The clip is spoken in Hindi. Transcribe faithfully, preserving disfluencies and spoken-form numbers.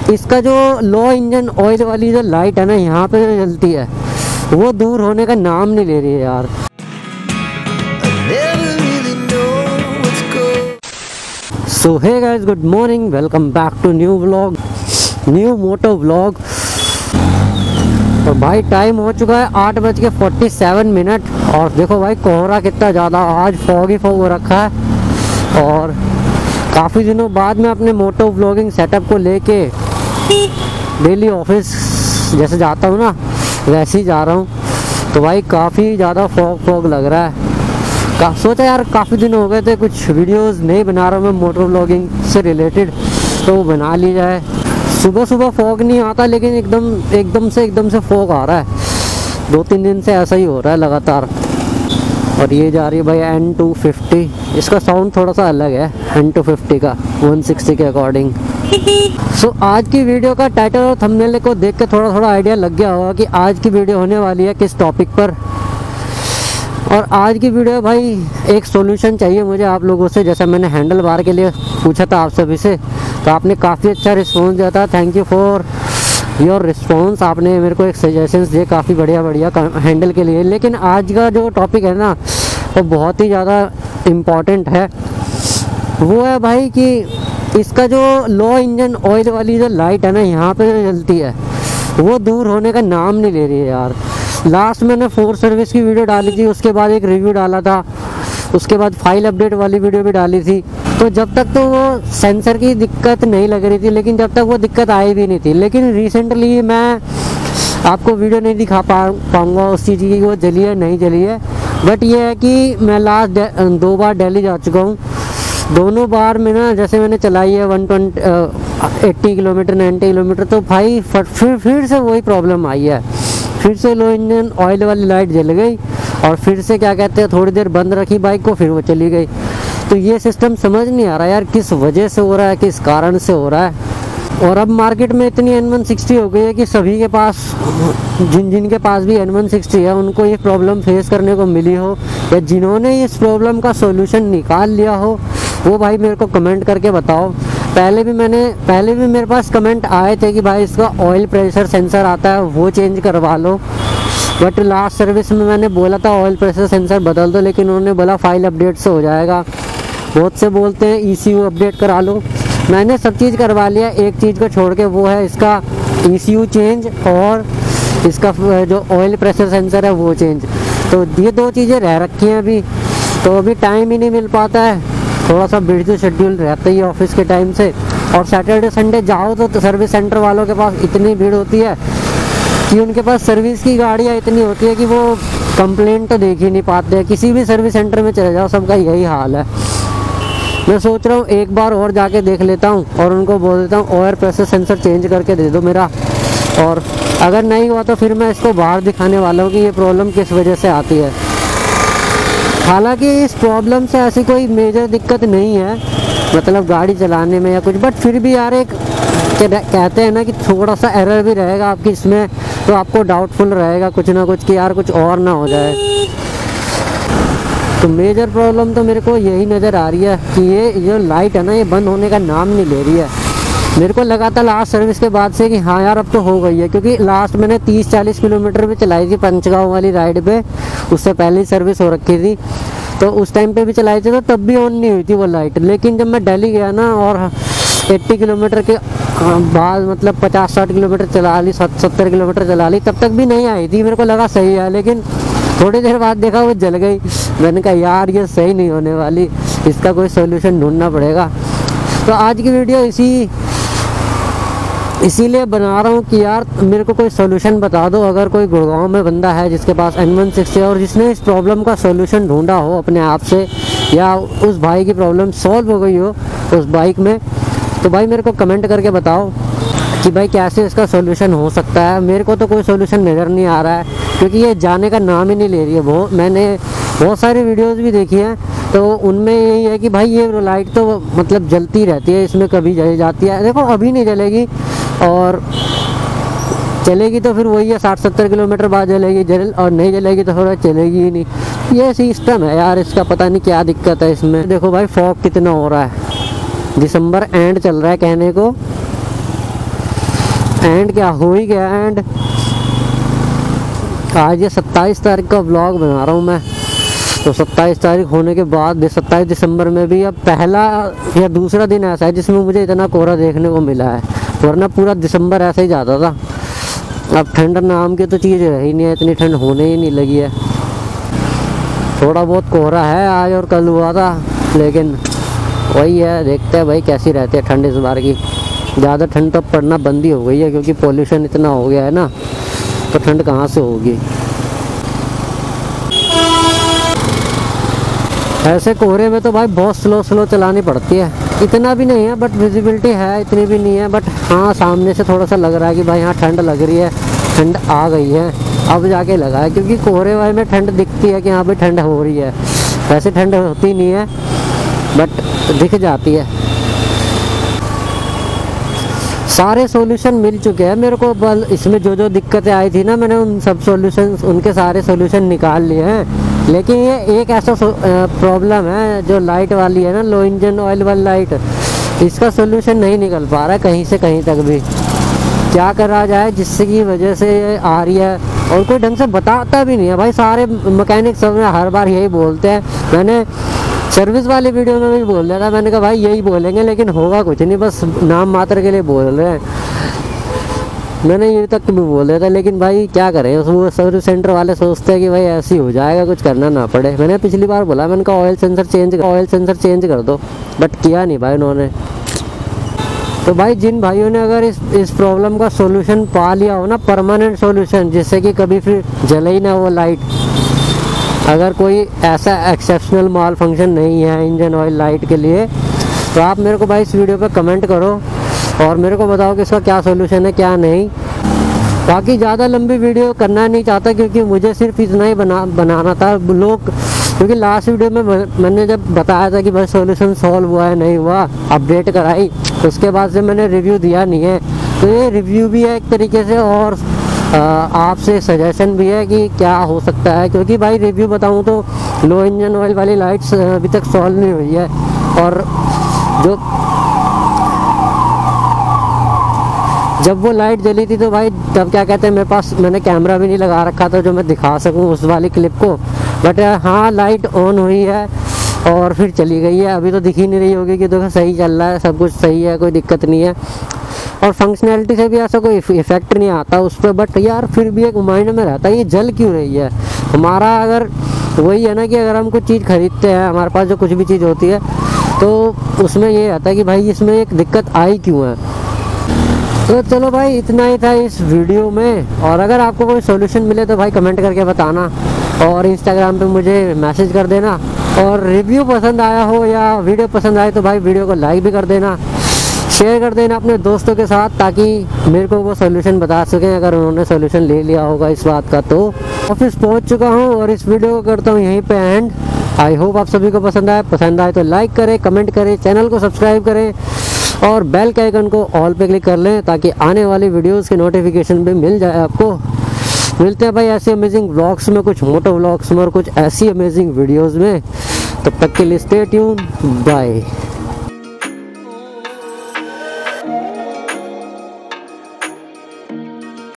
इसका जो लो इंजन ऑयल वाली जो लाइट है ना यहाँ पे जो जलती है वो दूर होने का नाम नहीं ले रही है यार। So hey guys, good morning, welcome back to new vlog, new moto vlog. तो भाई टाइम हो चुका है आठ बज के फोर्टी सेवन मिनट और देखो भाई कोहरा कितना ज़्यादा, आज फॉग ही फॉग हो रखा है। और काफ़ी दिनों बाद मैं अपने मोटो व्लॉगिंग सेटअप को लेके डेली ऑफिस जैसे जाता हूँ ना वैसे ही जा रहा हूँ। तो भाई काफ़ी ज़्यादा फॉग फॉग लग रहा है। का सोचा यार काफ़ी दिन हो गए थे कुछ वीडियोस नहीं बना रहा हूँ मैं मोटर व्लॉगिंग से रिलेटेड, तो वो बना ली जाए। सुबह सुबह फॉग नहीं आता लेकिन एकदम एकदम से एकदम से फॉग आ रहा है। दो तीन दिन से ऐसा ही हो रहा है लगातार। और ये जा रही है भाई एन टू फिफ्टी, इसका साउंड थोड़ा सा अलग है एन टू फिफ्टी का वन सिक्सटी के अकॉर्डिंग। सो so, आज की वीडियो का टाइटल और थंबनेल को देख के थोड़ा थोड़ा आइडिया लग गया होगा कि आज की वीडियो होने वाली है किस टॉपिक पर। और आज की वीडियो भाई एक सॉल्यूशन चाहिए मुझे आप लोगों से। जैसा मैंने हैंडल बार के लिए पूछा था आप सभी से, तो आपने काफ़ी अच्छा रिस्पॉन्स दिया था। Thank you for your response. आपने मेरे को एक सजेशंस दिए काफ़ी बढ़िया बढ़िया हैंडल के लिए। लेकिन आज का जो टॉपिक है ना वो बहुत ही ज़्यादा इम्पॉर्टेंट है। वो है भाई कि इसका जो लो इंजन ऑयल वाली जो लाइट है ना यहाँ पे जो जलती है वो दूर होने का नाम नहीं ले रही है यार। लास्ट मैंने फोर सर्विस की वीडियो डाली थी, उसके बाद एक रिव्यू डाला था, उसके बाद फाइल अपडेट वाली वीडियो भी डाली थी। तो जब तक तो वो सेंसर की दिक्कत नहीं लग रही थी, लेकिन जब तक वो दिक्कत आई भी नहीं थी। लेकिन रिसेंटली मैं आपको वीडियो नहीं दिखा पा पाऊँगा उस चीज़ की वो जली है नहीं जली है। बट ये है कि मैं लास्ट दो बार दिल्ली जा चुका हूँ। दोनों बार में ना जैसे मैंने चलाई है one twenty eighty kilometre ninety kilometre, तो भाई फिर फिर से वही प्रॉब्लम आई है। फिर से लो इंजन ऑयल वाली लाइट जल गई और फिर से क्या कहते हैं थोड़ी देर बंद रखी बाइक को, फिर वो चली गई। तो ये सिस्टम समझ नहीं आ रहा यार किस वजह से हो रहा है, किस कारण से हो रहा है। और अब मार्केट में इतनी एन वन सिक्सटी हो गई है कि सभी के पास, जिन जिन के पास भी एन वन सिक्सटी है उनको ये प्रॉब्लम फेस करने को मिली हो, या जिन्होंने इस प्रॉब्लम का सोल्यूशन निकाल लिया हो वो भाई मेरे को कमेंट करके बताओ। पहले भी मैंने पहले भी मेरे पास कमेंट आए थे कि भाई इसका ऑयल प्रेशर सेंसर आता है वो चेंज करवा लो। बट लास्ट सर्विस में मैंने बोला था ऑयल प्रेशर सेंसर बदल दो, लेकिन उन्होंने बोला फाइल अपडेट से हो जाएगा। बहुत से बोलते हैं ई सी यू अपडेट करा लो। मैंने सब चीज़ करवा लिया, एक चीज़ को छोड़ के, वो है इसका ई सी यू चेंज और इसका जो ऑयल प्रेशर सेंसर है वो चेंज। तो ये दो चीज़ें रह रखी हैं अभी, तो अभी टाइम ही नहीं मिल पाता है। थोड़ा सा बिजी शेड्यूल रहता ही है ऑफिस के टाइम से। और सैटरडे संडे जाओ तो सर्विस सेंटर वालों के पास इतनी भीड़ होती है कि उनके पास सर्विस की गाड़ियाँ इतनी होती है कि वो कंप्लेंट तो देख ही नहीं पाते हैं। किसी भी सर्विस सेंटर में चले जाओ सबका यही हाल है। मैं सोच रहा हूँ एक बार और जाके देख लेता हूँ और उनको बोल देता हूँ ऑयल प्रेशर सेंसर चेंज करके दे दो मेरा। और अगर नहीं हुआ तो फिर मैं इसको बाहर दिखाने वाला हूँ कि ये प्रॉब्लम किस वजह से आती है। हालांकि इस प्रॉब्लम से ऐसी कोई मेजर दिक्कत नहीं है, मतलब गाड़ी चलाने में या कुछ, बट फिर भी यार एक कहते हैं ना कि थोड़ा सा एरर भी रहेगा आपकी इसमें, तो आपको डाउटफुल रहेगा कुछ ना कुछ कि यार कुछ और ना हो जाए। तो मेजर प्रॉब्लम तो मेरे को यही नज़र आ रही है कि ये जो लाइट है ना ये बंद होने का नाम नहीं ले रही है। मेरे को लगा था लास्ट सर्विस के बाद से कि हाँ यार अब तो हो गई है, क्योंकि लास्ट मैंने तीस चालीस किलोमीटर भी चलाई थी पंचगांव वाली राइड पे, उससे पहले ही सर्विस हो रखी थी। तो उस टाइम पे भी चलाई थी तो तब भी ऑन नहीं हुई थी वो लाइट। लेकिन जब मैं दिल्ली गया ना और अस्सी किलोमीटर के बाद मतलब पचास साठ किलोमीटर चला ली, सत्तर किलोमीटर चला ली, तब तक भी नहीं आई थी। मेरे को लगा सही है, लेकिन थोड़ी देर बाद देखा वो जल गई। मैंने कहा यार ये सही नहीं होने वाली, इसका कोई सोल्यूशन ढूंढना पड़ेगा। तो आज की वीडियो इसी इसीलिए बना रहा हूँ कि यार मेरे को कोई सोल्यूशन बता दो। अगर कोई गुड़गांव में बंदा है जिसके पास एन वन सिक्सटी है और जिसने इस प्रॉब्लम का सोल्यूशन ढूंढा हो अपने आप से, या उस भाई की प्रॉब्लम सॉल्व हो गई हो उस बाइक में, तो भाई मेरे को कमेंट करके बताओ कि भाई कैसे इसका सोल्यूशन हो सकता है। मेरे को तो कोई सोल्यूशन नज़र नहीं आ रहा है, क्योंकि ये जाने का नाम ही नहीं ले रही है। बहुत मैंने बहुत सारी वीडियोज़ भी देखी हैं, तो उनमें यही है कि भाई ये लाइट तो मतलब जलती रहती है, इसमें कभी जल जाती है। देखो अभी नहीं जलेगी और चलेगी तो फिर वही है साठ सत्तर किलोमीटर बाद जलेगी, जल और नहीं जलेगी तो फिर चलेगी ही नहीं। ये सिस्टम है यार इसका, पता नहीं क्या दिक्कत है इसमें। देखो भाई फॉग कितना हो रहा है, दिसंबर एंड चल रहा है कहने को, एंड क्या हो ही गया एंड। आज ये सत्ताईस तारीख का व्लॉग बना रहा हूँ मैं, तो सत्ताईस तारीख होने के बाद सत्ताईस दिसंबर में भी अब पहला या दूसरा दिन ऐसा है जिसमें मुझे इतना कोहरा देखने को मिला है, वरना पूरा दिसंबर ऐसा ही जाता था। अब ठंड नाम की तो चीज़ रही नहीं है, इतनी ठंड होने ही नहीं लगी है। थोड़ा बहुत कोहरा है आज और कल हुआ था, लेकिन वही है, देखते हैं भाई कैसी रहती है ठंड इस बार की। ज़्यादा ठंड तो पड़ना बंद ही हो गई है, क्योंकि पोल्यूशन इतना हो गया है ना, तो ठंड कहाँ से होगी। ऐसे कोहरे में तो भाई बहुत स्लो स्लो चलानी पड़ती है। इतना भी नहीं है बट विजिबिलिटी है, इतनी भी नहीं है, बट हाँ सामने से थोड़ा सा लग रहा है कि भाई हाँ ठंड लग रही है, ठंड आ गई है, अब जाके लगा है। क्योंकि कोहरे वाले में ठंड दिखती है कि हाँ भाई ठंड हो रही है, वैसे ठंड होती नहीं है बट दिख जाती है। सारे सॉल्यूशन मिल चुके हैं मेरे को, बल इसमें जो जो दिक्कतें आई थी ना, मैंने उन सब सॉल्यूशन उनके सारे सॉल्यूशन निकाल लिए हैं। लेकिन ये एक ऐसा प्रॉब्लम है जो लाइट वाली है ना, लो इंजन ऑयल वाली लाइट, इसका सॉल्यूशन नहीं निकल पा रहा है कहीं से कहीं तक भी। क्या करा जाए जिससे की वजह से ये आ रही है, और कोई ढंग से बताता भी नहीं है भाई। सारे मैकेनिक सब हर बार यही बोलते हैं, मैंने सर्विस वाली वीडियो में भी बोल दिया था, मैंने कहा भाई यही बोलेंगे लेकिन होगा कुछ नहीं, बस नाम मात्र के लिए बोल रहे हैं। मैंने ये तक भी बोल दिया था, लेकिन भाई क्या करें, वो सर्विस सेंटर वाले सोचते हैं कि भाई ऐसे ही हो जाएगा, कुछ करना ना पड़े। मैंने पिछली बार बोला, मैंने कहा oil sensor change oil sensor change कर दो, बट किया नहीं भाई उन्होंने। तो भाई जिन भाइयों ने अगर इस इस प्रॉब्लम का सॉल्यूशन पा लिया हो ना, परमानेंट सॉल्यूशन, जिससे कि कभी फिर जले ही ना वो लाइट, अगर कोई ऐसा एक्सेप्शनल माल फंक्शन नहीं है इंजन ऑयल लाइट के लिए, तो आप मेरे को भाई इस वीडियो पे कमेंट करो और मेरे को बताओ कि इसका क्या सॉल्यूशन है क्या नहीं। बाकी ज़्यादा लंबी वीडियो करना नहीं चाहता, क्योंकि मुझे सिर्फ इतना ही बना बनाना था। लोग, क्योंकि लास्ट वीडियो में मैंने जब बताया था कि भाई सॉल्यूशन सॉल्व हुआ है नहीं हुआ, अपडेट कराई, उसके बाद से मैंने रिव्यू दिया नहीं है। तो ये रिव्यू भी है एक तरीके से, और आपसे सजेशन भी है कि क्या हो सकता है। क्योंकि भाई रिव्यू बताऊं तो लो इंजन ऑयल वाली लाइट्स अभी तक सॉल्व नहीं हुई है, और जो जब वो लाइट जली थी तो भाई तब क्या कहते हैं, मेरे पास मैंने कैमरा भी नहीं लगा रखा था जो मैं दिखा सकूं उस वाली क्लिप को। बट हाँ लाइट ऑन हुई है और फिर चली गई है, अभी तो दिख ही नहीं रही होगी कि देखो सही चल रहा है, सब कुछ सही है, कोई दिक्कत नहीं है, और फंक्शनैलिटी से भी ऐसा कोई इफेक्ट नहीं आता उस पर। बट यार फिर भी एक माइंड में रहता है ये जल क्यों रही है। हमारा अगर वही है ना कि अगर हम कुछ चीज़ खरीदते हैं, हमारे पास जो कुछ भी चीज़ होती है, तो उसमें ये रहता है कि भाई इसमें एक दिक्कत आई क्यों है। तो चलो भाई इतना ही था इस वीडियो में, और अगर आपको कोई सॉल्यूशन मिले तो भाई कमेंट करके बताना, और इंस्टाग्राम पे मुझे मैसेज कर देना। और रिव्यू पसंद आया हो या वीडियो पसंद आए तो भाई वीडियो को लाइक भी कर देना, शेयर कर देना अपने दोस्तों के साथ, ताकि मेरे को वो सॉल्यूशन बता सकें अगर उन्होंने सॉल्यूशन ले लिया होगा इस बात का। तो ऑफिस पहुंच चुका हूं और इस वीडियो को करता हूं यहीं पे एंड। आई होप आप सभी को पसंद आए पसंद आए तो लाइक करें, कमेंट करें, चैनल को सब्सक्राइब करें और बेल के आइकन को ऑल पे क्लिक कर लें, ताकि आने वाली वीडियोस की नोटिफिकेशन भी मिल जाए आपको। मिलते हैं भाई ऐसे अमेजिंग व्लॉग्स में, कुछ मोटो व्लॉग्स में और कुछ ऐसी अमेजिंग वीडियोस में। तब तक के लिए स्टे ट्यून, बाय।